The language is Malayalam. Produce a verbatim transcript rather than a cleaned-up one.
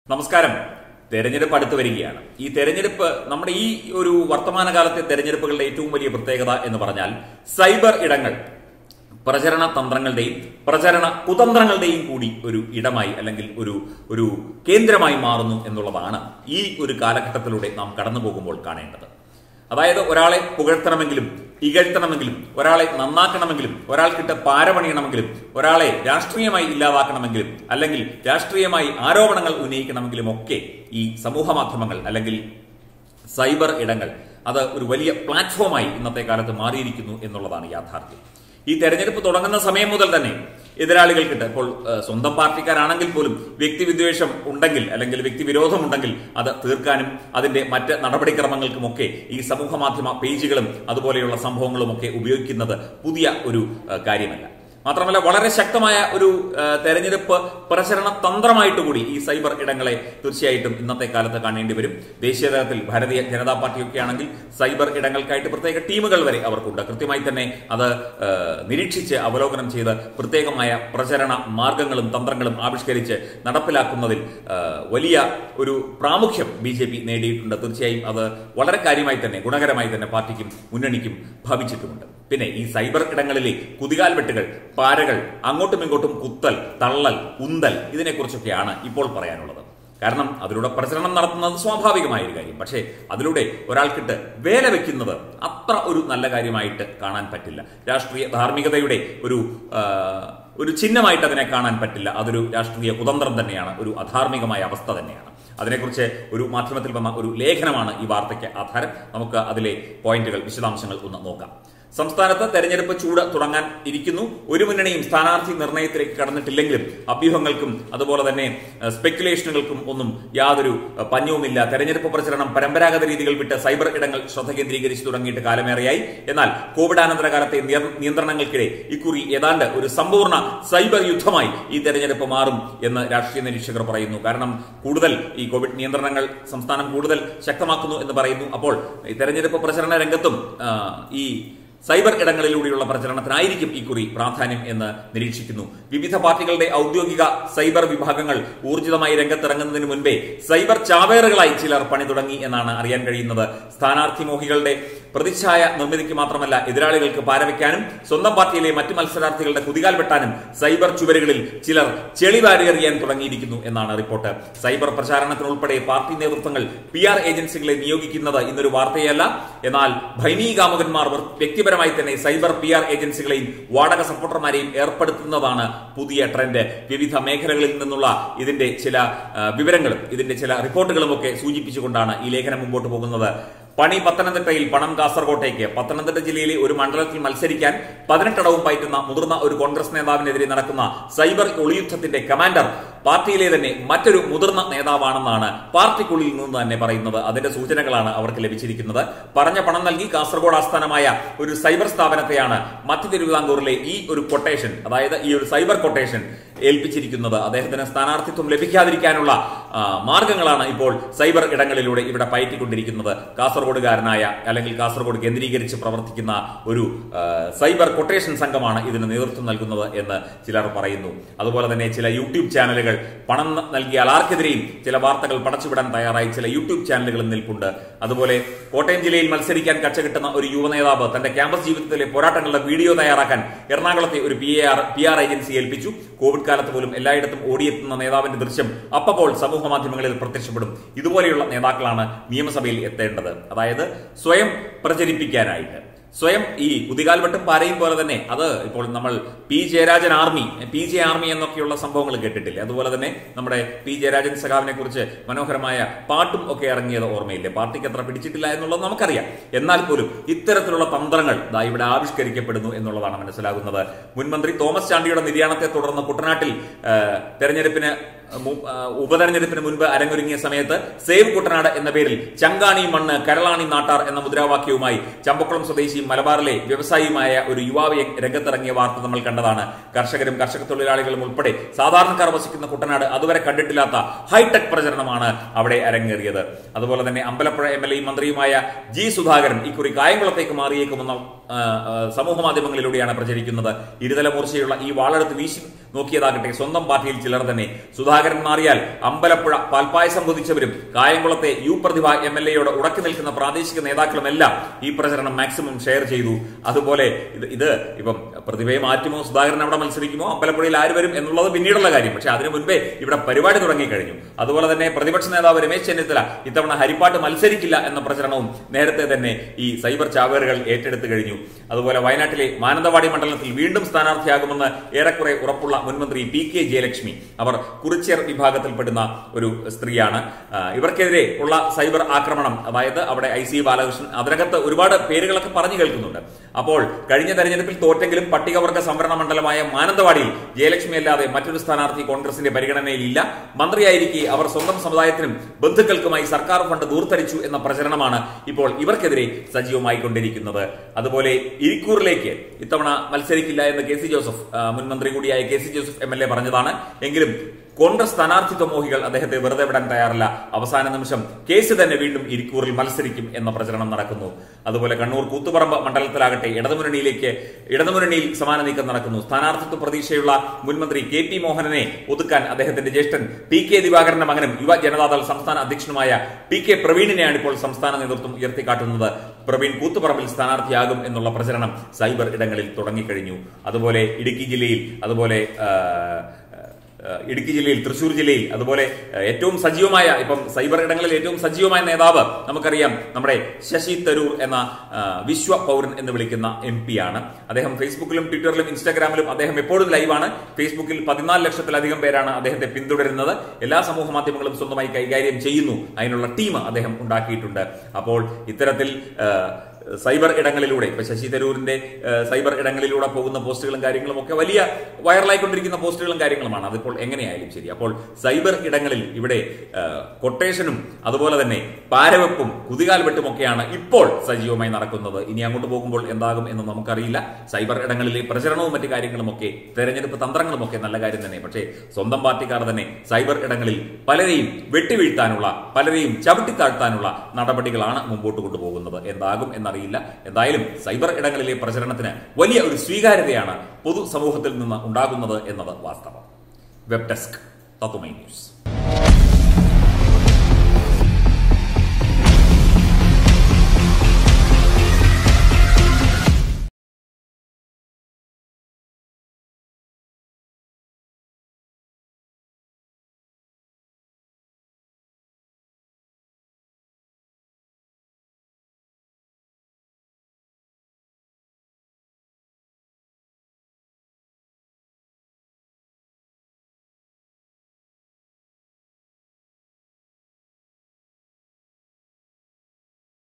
നമസ്കാരം. തെരഞ്ഞെടുപ്പ് അടുത്തു വരികയാണ്. ഈ തെരഞ്ഞെടുപ്പ് നമ്മുടെ ഈ ഒരു വർത്തമാനകാലത്തെ തെരഞ്ഞെടുപ്പുകളുടെ ഏറ്റവും വലിയ പ്രത്യേകത എന്ന് പറഞ്ഞാൽ സൈബർ ഇടങ്ങൾ പ്രചരണ തന്ത്രങ്ങളുടെയും പ്രചരണ കുതന്ത്രങ്ങളുടെയും കൂടി ഒരു ഇടമായി അല്ലെങ്കിൽ ഒരു ഒരു കേന്ദ്രമായി മാറുന്നു എന്നുള്ളതാണ് ഈ ഒരു കാലഘട്ടത്തിലൂടെ നാം കടന്നു പോകുമ്പോൾ കാണേണ്ടത്. അതായത് ഒരാളെ പുകഴ്ത്തണമെങ്കിലും ഇകഴ്ത്തണമെങ്കിലും ഒരാളെ നന്നാക്കണമെങ്കിലും ഒരാൾക്കിട്ട് പാരപണിയണമെങ്കിലും ഒരാളെ രാഷ്ട്രീയമായി ഇല്ലാതാക്കണമെങ്കിലും അല്ലെങ്കിൽ രാഷ്ട്രീയമായി ആരോപണങ്ങൾ ഉന്നയിക്കണമെങ്കിലും ഒക്കെ ഈ സമൂഹ മാധ്യമങ്ങൾ അല്ലെങ്കിൽ സൈബർ ഇടങ്ങൾ അത് ഒരു വലിയ പ്ലാറ്റ്ഫോമായി ഇന്നത്തെ കാലത്ത് മാറിയിരിക്കുന്നു എന്നുള്ളതാണ് യാഥാർത്ഥ്യം. ഈ തെരഞ്ഞെടുപ്പ് തുടങ്ങുന്ന സമയം മുതൽ തന്നെ എതിരാളികൾക്കിട്ട് ഇപ്പോൾ സ്വന്തം പാർട്ടിക്കാരാണെങ്കിൽ പോലും വ്യക്തിവിദ്വേഷം ഉണ്ടെങ്കിൽ അല്ലെങ്കിൽ വ്യക്തിവിരോധം ഉണ്ടെങ്കിൽ അത് തീർക്കാനും അതിന്റെ മറ്റ് നടപടിക്രമങ്ങൾക്കുമൊക്കെ ഈ സമൂഹ മാധ്യമ പേജുകളും അതുപോലെയുള്ള സംഭവങ്ങളും ഒക്കെ ഉപയോഗിക്കുന്നത് പുതിയ ഒരു കാര്യമല്ല. മാത്രമല്ല വളരെ ശക്തമായ ഒരു തെരഞ്ഞെടുപ്പ് പ്രചരണ തന്ത്രമായിട്ട് കൂടി ഈ സൈബർ ഇടങ്ങളെ തീർച്ചയായിട്ടും ഇന്നത്തെ കാലത്ത് കാണേണ്ടി വരും. ദേശീയ തലത്തിൽ ഭാരതീയ ജനതാ പാർട്ടിയൊക്കെ ആണെങ്കിൽ സൈബർ ഇടങ്ങൾക്കായിട്ട് പ്രത്യേക ടീമുകൾ വരെ അവർക്കുണ്ട്. കൃത്യമായി തന്നെ അത് നിരീക്ഷിച്ച് അവലോകനം ചെയ്ത് പ്രത്യേകമായ പ്രചരണ മാർഗങ്ങളും തന്ത്രങ്ങളും ആവിഷ്കരിച്ച് നടപ്പിലാക്കുന്നതിൽ വലിയ ഒരു പ്രാമുഖ്യം ബി ജെ പി നേടിയിട്ടുണ്ട്. തീർച്ചയായും അത് വളരെ കാര്യമായി തന്നെ ഗുണകരമായി തന്നെ പാർട്ടിക്കും മുന്നണിക്കും ഭവിച്ചിട്ടുമുണ്ട്. പിന്നെ ഈ സൈബർ ഇടങ്ങളിലെ കുതികാൽ വെട്ടുകൾ, പാരകൾ, അങ്ങോട്ടും ഇങ്ങോട്ടും കുത്തൽ, തള്ളൽ, ഉന്തൽ ഇതിനെക്കുറിച്ചൊക്കെയാണ് ഇപ്പോൾ പറയാനുള്ളത്. കാരണം അതിലൂടെ പ്രചരണം നടത്തുന്നത് സ്വാഭാവികമായ ഒരു കാര്യം. പക്ഷേ അതിലൂടെ ഒരാൾക്കിട്ട് വേല വെക്കുന്നത് അത്ര ഒരു നല്ല കാര്യമായിട്ട് കാണാൻ പറ്റില്ല. രാഷ്ട്രീയ ധാർമ്മികതയുടെ ഒരു ഒരു ചിഹ്നമായിട്ട് അതിനെ കാണാൻ പറ്റില്ല. അതൊരു രാഷ്ട്രീയ കുതന്ത്രം തന്നെയാണ്, ഒരു അധാർമികമായ അവസ്ഥ തന്നെയാണ്. അതിനെക്കുറിച്ച് ഒരു മാധ്യമത്തിൽ വന്ന ഒരു ലേഖനമാണ് ഈ വാർത്തയ്ക്ക് ആധാരം. നമുക്ക് അതിലെ പോയിന്റുകൾ, വിശദാംശങ്ങൾ ഒന്ന് നോക്കാം. സംസ്ഥാനത്ത് തെരഞ്ഞെടുപ്പ് ചൂട് തുടങ്ങാൻ ഇരിക്കുന്നു. ഒരു മുന്നണിയും സ്ഥാനാർത്ഥി നിർണയത്തിലേക്ക് കടന്നിട്ടില്ലെങ്കിലും അഭ്യൂഹങ്ങൾക്കും അതുപോലെ തന്നെ സ്പെക്കുലേഷനുകൾക്കും ഒന്നും യാതൊരു പഞ്ഞവുമില്ല. തെരഞ്ഞെടുപ്പ് പ്രചരണം പരമ്പരാഗത രീതികൾ വിട്ട് സൈബർ ഇടങ്ങൾ ശ്രദ്ധ കേന്ദ്രീകരിച്ചു തുടങ്ങിയിട്ട് കാലമേറെയായി. എന്നാൽ കോവിഡാനന്തര കാലത്തെ നിയന്ത്രണങ്ങൾക്കിടെ ഇക്കുറി ഏതാണ്ട് ഒരു സമ്പൂർണ്ണ സൈബർ യുദ്ധമായി ഈ തെരഞ്ഞെടുപ്പ് മാറും എന്ന് രാഷ്ട്രീയ നിരീക്ഷകർ പറയുന്നു. കാരണം കൂടുതൽ ഈ കോവിഡ് നിയന്ത്രണങ്ങൾ സംസ്ഥാനം കൂടുതൽ ശക്തമാക്കുന്നു എന്ന് പറയുന്നു. അപ്പോൾ ഈ തെരഞ്ഞെടുപ്പ് പ്രചരണ രംഗത്തും ഈ സൈബർ ഇടങ്ങളിലൂടെയുള്ള പ്രചരണത്തിനായിരിക്കും ഇക്കുറി പ്രാധാന്യം എന്ന് നിരീക്ഷിക്കുന്നു. വിവിധ പാർട്ടികളുടെ ഔദ്യോഗിക സൈബർ വിഭാഗങ്ങൾ ഊർജിതമായി രംഗത്തിറങ്ങുന്നതിന് മുൻപേ സൈബർ ചാവേറുകളായി ചിലർ പണി തുടങ്ങി എന്നാണ് അറിയാൻ കഴിയുന്നത്. സ്ഥാനാർത്ഥി മോഹികളുടെ പ്രതിച്ഛായ നിർമ്മിതിക്ക് മാത്രമല്ല എതിരാളികൾക്ക് പാരവയ്ക്കാനും സ്വന്തം പാർട്ടിയിലെ മറ്റു മത്സരാർത്ഥികളുടെ കുതികാൽ വെട്ടാനും സൈബർ ചുവരുകളിൽ ചിലർ ചെളിവാരിയെറിയാൻ തുടങ്ങിയിരിക്കുന്നു എന്നാണ് റിപ്പോർട്ട്. സൈബർ പ്രചാരണത്തിനുൾപ്പെടെ പാർട്ടി നേതൃത്വങ്ങൾ പി ആർ ഏജൻസികളെ നിയോഗിക്കുന്നത് ഇന്നൊരു വാർത്തയല്ല. എന്നാൽ ഭൈനീകാമുകന്മാർ വ്യക്തിപരമായി തന്നെ സൈബർ പി ആർ ഏജൻസികളെയും വാടക സപ്പോർട്ടർമാരെയും ഏർപ്പെടുത്തുന്നതാണ് പുതിയ ട്രെൻഡ്. വിവിധ മേഖലകളിൽ നിന്നുള്ള ഇതിന്റെ ചില വിവരങ്ങളും ഇതിന്റെ ചില റിപ്പോർട്ടുകളും ഒക്കെ സൂചിപ്പിച്ചുകൊണ്ടാണ് ഈ ലേഖനം മുമ്പോട്ട് പോകുന്നത്. പണി പത്തനംതിട്ടയിൽ, പണം കാസർകോട്ടേക്ക്. പത്തനംതിട്ട ജില്ലയിലെ ഒരു മണ്ഡലത്തിൽ മത്സരിക്കാൻ പതിനെട്ടടവും പയറ്റുന്ന മുതിർന്ന ഒരു കോൺഗ്രസ് നേതാവിനെതിരെ നടക്കുന്ന സൈബർ ഒളിയുദ്ധത്തിന്റെ കമാൻഡർ പാർട്ടിയിലെ തന്നെ മറ്റൊരു മുതിർന്ന നേതാവാണെന്നാണ് പാർട്ടിക്കുള്ളിൽ നിന്ന് തന്നെ പറയുന്നത്. അതിന്റെ സൂചനകളാണ് അവർക്ക് ലഭിച്ചിരിക്കുന്നത്. പറഞ്ഞ പണം നൽകി കാസർഗോഡ് ആസ്ഥാനമായ ഒരു സൈബർ സ്ഥാപനത്തെയാണ് മധ്യ തിരുവിതാംകൂറിലെ ഈ ഒരു കൊട്ടേഷൻ, അതായത് ഈ ഒരു സൈബർ കൊട്ടേഷൻ ഏൽപ്പിച്ചിരിക്കുന്നത്. അദ്ദേഹത്തിന് സ്ഥാനാർത്ഥിത്വം ലഭിക്കാതിരിക്കാനുള്ള മാർഗങ്ങളാണ് ഇപ്പോൾ സൈബർ ഇടങ്ങളിലൂടെ ഇവിടെ പയറ്റിക്കൊണ്ടിരിക്കുന്നത്. കാസർഗോഡുകാരനായ അല്ലെങ്കിൽ കാസർഗോഡ് കേന്ദ്രീകരിച്ച് പ്രവർത്തിക്കുന്ന ഒരു സൈബർ കൊട്ടേഷൻ സംഘമാണ് ഇതിന് നേതൃത്വം നൽകുന്നത് എന്ന് ചിലർ പറയുന്നു. അതുപോലെ തന്നെ ചില യൂട്യൂബ് ചാനലുകൾ പണം നൽകിയാൽ ആർക്കെതിരെയും ചില വാർത്തകൾ പടച്ചുവിടാൻ തയ്യാറായി ചില യൂട്യൂബ് ചാനലുകളും നിൽപ്പുണ്ട്. അതുപോലെ കോട്ടയം ജില്ലയിൽ മത്സരിക്കാൻ കച്ചകിട്ടുന്ന ഒരു യുവനേതാവ് തന്റെ ക്യാമ്പസ് ജീവിതത്തിലെ പോരാട്ടങ്ങളുടെ വീഡിയോ തയ്യാറാക്കാൻ എറണാകുളത്തെ ഒരു P R P R agency ഏൽപ്പിച്ചു. കോവിഡ് കാലത്ത് പോലും എല്ലായിടത്തും ഓടിയെത്തുന്ന നേതാവിന്റെ ദൃശ്യം അപ്പോൾ സമൂഹ മാധ്യമങ്ങളിൽ പ്രത്യക്ഷപ്പെടും. ഇതുപോലെയുള്ള നേതാക്കളാണ് നിയമസഭയിൽ എത്തേണ്ടത്. അതായത് സ്വയം പ്രചരിപ്പിക്കാനായിട്ട്, സ്വയം ഈ കുതികാൽവെട്ടും പാരയും പോലെ തന്നെ. അത് ഇപ്പോൾ നമ്മൾ P Jayarajan army, P J army എന്നൊക്കെയുള്ള സംഭവങ്ങൾ കേട്ടിട്ടില്ലേ? അതുപോലെ തന്നെ നമ്മുടെ പി ജയരാജൻ സഖാവിനെ കുറിച്ച് മനോഹരമായ പാട്ടും ഒക്കെ ഇറങ്ങിയത് ഓർമ്മയില്ലേ? പാർട്ടിക്ക് അത്ര പിടിച്ചിട്ടില്ല എന്നുള്ളത് നമുക്കറിയാം. എന്നാൽ പോലും ഇത്തരത്തിലുള്ള തന്ത്രങ്ങൾ ദാ ഇവിടെ ആവിഷ്കരിക്കപ്പെടുന്നു എന്നുള്ളതാണ് മനസ്സിലാകുന്നത്. മുൻമന്ത്രി തോമസ് ചാണ്ടിയുടെ നിര്യാണത്തെ തുടർന്ന് കുട്ടനാട്ടിൽ തെരഞ്ഞെടുപ്പിന് ഉപതെരഞ്ഞെടുപ്പിന് മുൻപ് അരങ്ങൊരുങ്ങിയ സമയത്ത് സേവ് കുട്ടനാട് എന്ന പേരിൽ ചങ്കാണി മണ്ണ് കരളാണി നാട്ടാർ എന്ന മുദ്രാവാക്യവുമായി ചമ്പക്കുളം സ്വദേശിയും മലബാറിലെ വ്യവസായിയുമായ ഒരു യുവാവ് രംഗത്തിറങ്ങിയ വാർത്ത നമ്മൾ കണ്ടതാണ്. കർഷകരും കർഷക തൊഴിലാളികളും ഉൾപ്പെടെ സാധാരണക്കാർ വസിക്കുന്ന കുട്ടനാട് അതുവരെ കണ്ടിട്ടില്ലാത്ത ഹൈടെക് പ്രചരണമാണ് അവിടെ അരങ്ങേറിയത്. അതുപോലെ തന്നെ അമ്പലപ്പുഴ എം എൽ എയും മന്ത്രിയുമായ ജി സുധാകരൻ ഇക്കുറി കായംകുളത്തേക്ക് മാറിയേക്കുമെന്ന സമൂഹ മാധ്യമങ്ങളിലൂടെയാണ് പ്രചരിക്കുന്നത്. ഇരുതല മൂർച്ചയുള്ള ഈ വാളെടുത്ത് വീശി നോക്കിയതാകട്ടെ സ്വന്തം പാർട്ടിയിൽ ചിലർ തന്നെ. സുധാകരൻ മാറിയാൽ അമ്പലപ്പുഴ പാൽപ്പായസം പൊതിച്ചവരും കായംകുളത്തെ യു പ്രതിഭ എം എൽ എയോട് ഉടക്കി നിൽക്കുന്ന പ്രാദേശിക നേതാക്കളുമെല്ലാം ഈ പ്രചരണം മാക്സിമം ഷെയർ ചെയ്തു. അതുപോലെ ഇത് ഇത് ഇപ്പം പ്രതിഭയെ മാറ്റുമോ, സുധാകരൻ അവിടെ മത്സരിക്കുമോ, അമ്പലപ്പുഴയിൽ ആര് വരും എന്നുള്ളത് പിന്നീടുള്ള കാര്യം. പക്ഷെ അതിനു മുൻപേ ഇവിടെ പരിപാടി തുടങ്ങിക്കഴിഞ്ഞു. അതുപോലെ തന്നെ പ്രതിപക്ഷ നേതാവ് രമേശ് ചെന്നിത്തല ഇത്തവണ ഹരിപ്പാട്ട് മത്സരിക്കില്ല എന്ന പ്രചരണവും നേരത്തെ തന്നെ ഈ സൈബർ ചാവേറുകൾ ഏറ്റെടുത്തു കഴിഞ്ഞു. അതുപോലെ വയനാട്ടിലെ മാനന്തവാടി മണ്ഡലത്തിൽ വീണ്ടും സ്ഥാനാർത്ഥിയാകുമെന്ന് ഏറെക്കുറെ ഉറപ്പുള്ള മുൻമന്ത്രി പി കെ ജയലക്ഷ്മി, അവർ കുറിച്യർ വിഭാഗത്തിൽപ്പെടുന്ന ഒരു സ്ത്രീയാണ്. ഇവർക്കെതിരെ ഉള്ള സൈബർ ആക്രമണം, അതായത് അവിടെ ഐ സി ബാലകൃഷ്ണൻ, അതിനകത്ത് ഒരുപാട് പേരുകളൊക്കെ പറഞ്ഞു കേൾക്കുന്നുണ്ട്. അപ്പോൾ കഴിഞ്ഞ തെരഞ്ഞെടുപ്പിൽ തോറ്റെങ്കിലും പട്ടികവർഗ സംവരണ മണ്ഡലമായ മാനന്തവാടിയിൽ ജയലക്ഷ്മി അല്ലാതെ മറ്റൊരു സ്ഥാനാർത്ഥി കോൺഗ്രസിന്റെ പരിഗണനയിലില്ല. മന്ത്രിയായിരിക്കെ അവർ സ്വന്തം സമുദായത്തിനും ബന്ധുക്കൾക്കുമായി സർക്കാർ ഫണ്ട് ദൂർത്തടിച്ചു എന്ന പ്രചരണമാണ് ഇപ്പോൾ ഇവർക്കെതിരെ സജീവമായി കൊണ്ടിരിക്കുന്നത്. അതുപോലെ ഇരിക്കൂറിലേക്ക് ഇത്തവണ മത്സരിക്കില്ല എന്ന് കെ സി ജോസഫ്, മുൻമന്ത്രി കൂടിയായ K C Joseph M L A പറഞ്ഞതാണ്. എങ്കിലും കോൺഗ്രസ് സ്ഥാനാർത്ഥിത്വ മോഹികൾ അദ്ദേഹത്തെ വെറുതെ വിടാൻ തയ്യാറില്ല. അവസാന നിമിഷം കേസ് തന്നെ വീണ്ടും ഇരിക്കൂറിൽ മത്സരിക്കും എന്ന പ്രചരണം നടക്കുന്നു. അതുപോലെ കണ്ണൂർ കൂത്തുപറമ്പ് മണ്ഡലത്തിലാകട്ടെ ഇടതുമുന്നണിയിലേക്ക് ഇടതുമുന്നണിയിൽ സമാന നീക്കം നടക്കുന്നു. സ്ഥാനാർത്ഥിത്വ പ്രതീക്ഷയുള്ള മുൻമന്ത്രി കെ പി മോഹനനെ ഒതുക്കാൻ അദ്ദേഹത്തിന്റെ ജ്യേഷ്ഠൻ പി കെ ദിവാകരന്റെ മകനും യുവ ജനതാദൾ സംസ്ഥാന അധ്യക്ഷനുമായ പി കെ പ്രവീണിനെയാണ് ഇപ്പോൾ സംസ്ഥാന നേതൃത്വം ഉയർത്തിക്കാട്ടുന്നത്. പ്രവീൺ കൂത്തുപറമ്പിൽ സ്ഥാനാർത്ഥിയാകും എന്നുള്ള പ്രചരണം സൈബർ ഇടങ്ങളിൽ തുടങ്ങിക്കഴിഞ്ഞു. അതുപോലെ ഇടുക്കി ജില്ലയിൽ അതുപോലെ ഇടുക്കി ജില്ലയിൽ തൃശൂർ ജില്ലയിൽ അതുപോലെ ഏറ്റവും സജീവമായ ഇപ്പം സൈബർ ഇടങ്ങളിൽ ഏറ്റവും സജീവമായ നേതാവ് നമുക്കറിയാം, നമ്മുടെ ശശി തരൂർ എന്ന വിശ്വ പൗരൻ എന്ന് വിളിക്കുന്ന എം പി ആണ്. അദ്ദേഹം ഫേസ്ബുക്കിലും ട്വിറ്ററിലും ഇൻസ്റ്റാഗ്രാമിലും അദ്ദേഹം എപ്പോഴും ലൈവാണ്. ഫേസ്ബുക്കിൽ പതിനാല് ലക്ഷത്തിലധികം പേരാണ് അദ്ദേഹത്തെ പിന്തുടരുന്നത്. എല്ലാ സമൂഹ മാധ്യമങ്ങളും സ്വന്തമായി കൈകാര്യം ചെയ്യുന്നു. അതിനുള്ള ടീം അദ്ദേഹം ഉണ്ടാക്കിയിട്ടുണ്ട്. അപ്പോൾ ഇത്തരത്തിൽ സൈബർ ഇടങ്ങളിലൂടെ ഇപ്പൊ ശശി തരൂരിന്റെ സൈബർ ഇടങ്ങളിലൂടെ പോകുന്ന പോസ്റ്റുകളും കാര്യങ്ങളും ഒക്കെ വലിയ വൈറലായിക്കൊണ്ടിരിക്കുന്ന പോസ്റ്റുകളും കാര്യങ്ങളുമാണ്. അതിപ്പോൾ എങ്ങനെയായാലും ശരി. അപ്പോൾ സൈബർ ഇടങ്ങളിൽ ഇവിടെ കൊട്ടേഷനും അതുപോലെ തന്നെ പാരവെപ്പും കുതികാൽ വെട്ടുമൊക്കെയാണ് ഇപ്പോൾ സജീവമായി നടക്കുന്നത്. ഇനി അങ്ങോട്ട് പോകുമ്പോൾ എന്താകും എന്ന് നമുക്കറിയില്ല. സൈബർ ഇടങ്ങളിലെ പ്രചരണവും മറ്റു കാര്യങ്ങളും ഒക്കെ തെരഞ്ഞെടുപ്പ് തന്ത്രങ്ങളും ഒക്കെ നല്ല കാര്യം തന്നെ. പക്ഷേ സ്വന്തം പാർട്ടിക്കാർ തന്നെ സൈബർ ഇടങ്ങളിൽ പലരെയും വെട്ടിവീഴ്ത്താനുള്ള, പലരെയും ചവിട്ടിത്താഴ്ത്താനുള്ള നടപടികളാണ് മുമ്പോട്ട് കൊണ്ടുപോകുന്നത്. എന്താകും എന്നറിയില്ല. എന്തായാലും സൈബർ ഇടങ്ങളിലെ പ്രചരണത്തിന് വലിയ ഒരു സ്വീകാര്യതയാണ് പൊതുസമൂഹത്തിൽ നിന്ന് ഉണ്ടാകുന്നത് എന്നത് വാസ്തവം. Web desk Tatwamayi news.